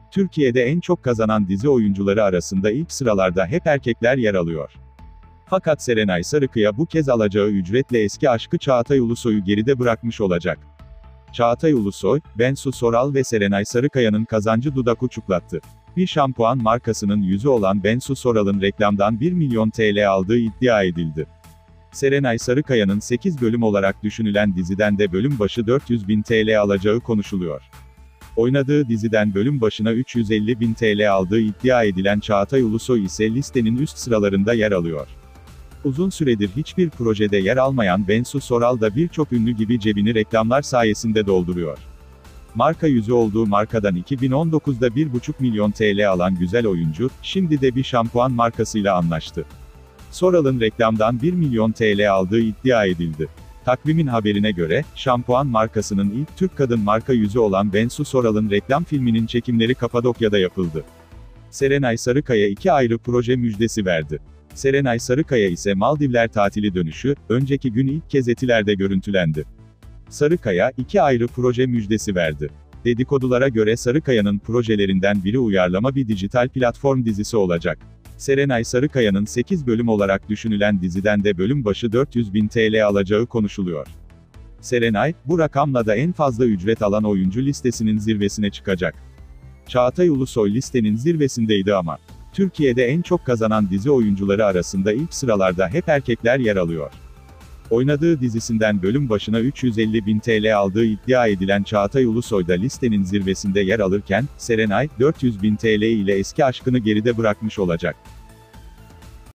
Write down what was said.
Türkiye'de en çok kazanan dizi oyuncuları arasında ilk sıralarda hep erkekler yer alıyor. Fakat Serenay Sarıkaya bu kez alacağı ücretle eski aşkı Çağatay Ulusoy'u geride bırakmış olacak. Çağatay Ulusoy, Bensu Soral ve Serenay Sarıkaya'nın kazancı dudak uçuklattı. Bir şampuan markasının yüzü olan Bensu Soral'ın reklamdan 1 milyon TL aldığı iddia edildi. Serenay Sarıkaya'nın 8 bölüm olarak düşünülen diziden de bölüm başı 400 bin TL alacağı konuşuluyor. Oynadığı diziden bölüm başına 350 bin TL aldığı iddia edilen Çağatay Ulusoy ise listenin üst sıralarında yer alıyor. Uzun süredir hiçbir projede yer almayan Bensu Soral da birçok ünlü gibi cebini reklamlar sayesinde dolduruyor. Marka yüzü olduğu markadan 2019'da 1,5 milyon TL alan güzel oyuncu, şimdi de bir şampuan markasıyla anlaştı. Soral'ın reklamdan 1 milyon TL aldığı iddia edildi. Takvimin haberine göre, şampuan markasının ilk Türk kadın marka yüzü olan Bensu Soral'ın reklam filminin çekimleri Kapadokya'da yapıldı. Serenay Sarıkaya 2 ayrı proje müjdesi verdi. Serenay Sarıkaya ise Maldivler tatili dönüşü, önceki gün ilk kez Etiler'de görüntülendi. Sarıkaya, 2 ayrı proje müjdesi verdi. Dedikodulara göre Sarıkaya'nın projelerinden biri uyarlama bir dijital platform dizisi olacak. Serenay Sarıkaya'nın 8 bölüm olarak düşünülen diziden de bölüm başı 400 bin TL alacağı konuşuluyor. Serenay, bu rakamla da en fazla ücret alan oyuncu listesinin zirvesine çıkacak. Çağatay Ulusoy listenin zirvesindeydi ama. Türkiye'de en çok kazanan dizi oyuncuları arasında ilk sıralarda hep erkekler yer alıyor. Oynadığı dizisinden bölüm başına 350 bin TL aldığı iddia edilen Çağatay Ulusoy da listenin zirvesinde yer alırken, Serenay, 400 bin TL ile eski aşkını geride bırakmış olacak.